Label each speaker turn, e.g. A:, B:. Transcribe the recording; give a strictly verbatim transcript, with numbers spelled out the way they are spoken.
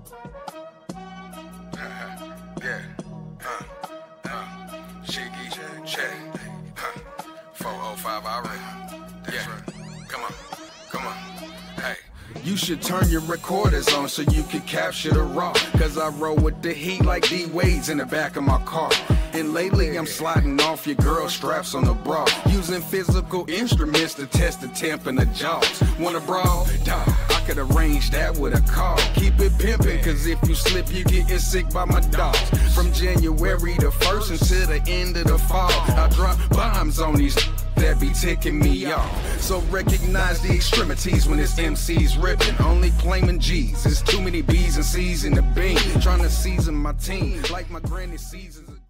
A: Yeah. Uh, uh, Shiggy, check. Huh. four oh five already. Yeah. Come on. Come on. Hey. You should turn your recorders on so you can capture the raw. Cause I roll with the heat like D-Wade's in the back of my car. And lately I'm sliding off your girl straps on the bra, using physical instruments to test the temp and the jaws. Wanna brawl? Dawg, I could arrange that with a call. Keep it pimpin', cause if you slip you getting sick by my dogs. From January the first until the end of the fall, I drop bombs on these that be ticking me off. So recognize the extremities when this M C's ripping. Only claiming G's. There's too many B's and C's in the bean. Trying to season my team like my granny seasons.